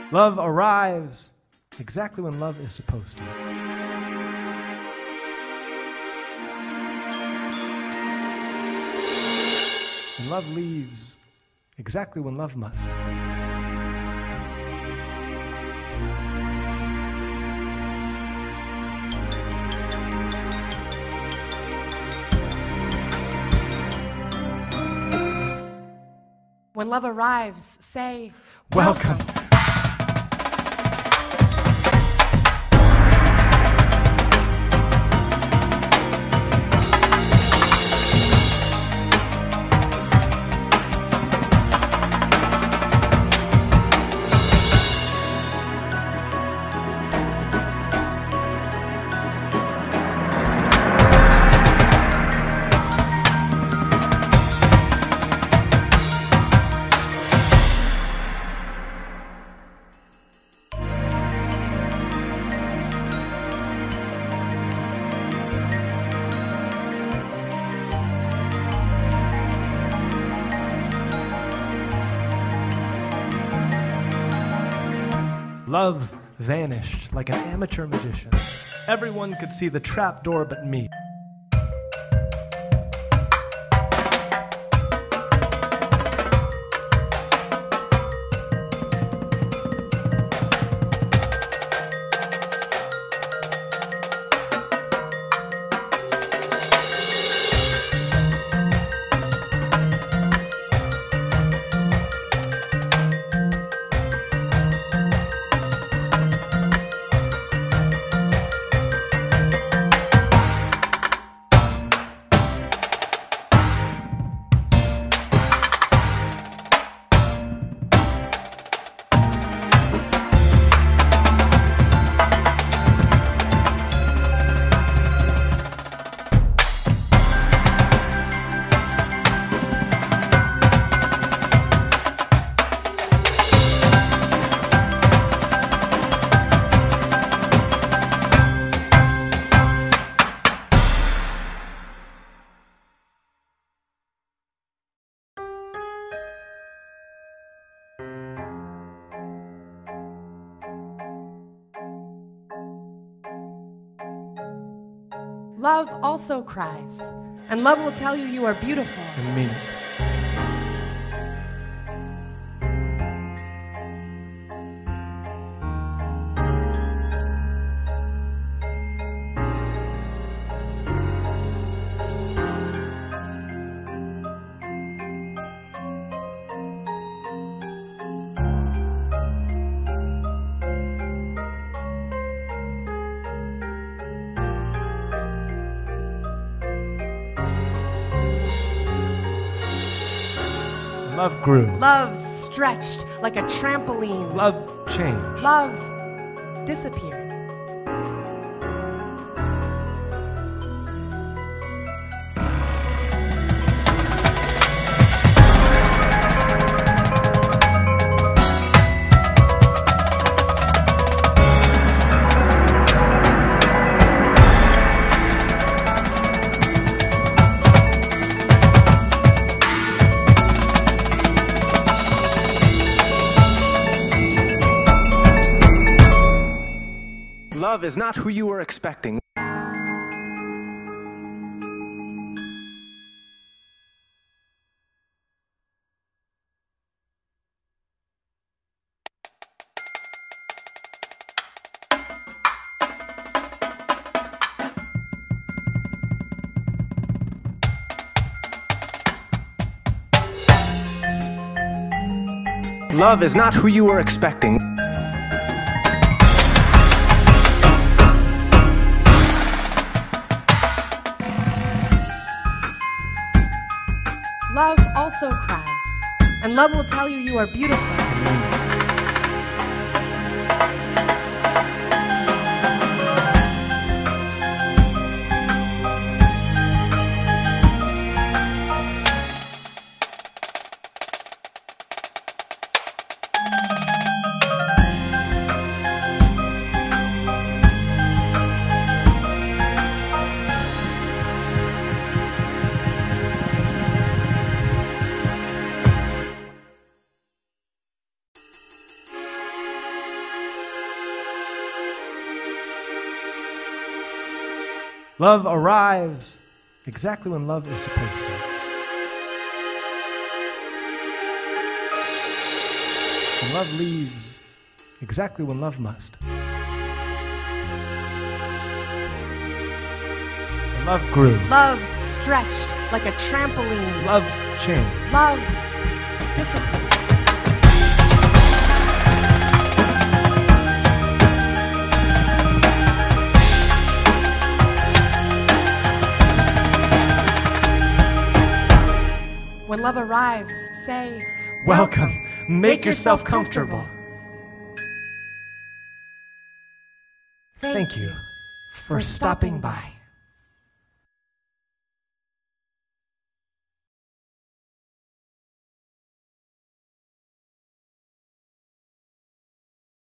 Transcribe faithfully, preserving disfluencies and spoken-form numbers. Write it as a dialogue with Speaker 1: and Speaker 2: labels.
Speaker 1: Love arrives exactly when love is supposed to. And love leaves exactly when love must.
Speaker 2: When love arrives, say,
Speaker 1: Welcome. Love vanished like an amateur magician. Everyone could see the trap door but me.
Speaker 2: love also cries, and love will tell you you are beautiful.
Speaker 1: And mean it. Love grew.
Speaker 2: Love stretched like a trampoline.
Speaker 1: Love changed.
Speaker 2: Love disappeared.
Speaker 1: Love is not who you were expecting. Love is not who you were expecting.
Speaker 2: Love also cries, and love will tell you you are beautiful.
Speaker 1: Love arrives exactly when love is supposed to. And love leaves exactly when love must. And love grew.
Speaker 2: Love stretched like a trampoline.
Speaker 1: Love changed.
Speaker 2: Love disciplined. When love arrives, say,
Speaker 1: Welcome. Make yourself comfortable. Thank you for stopping by.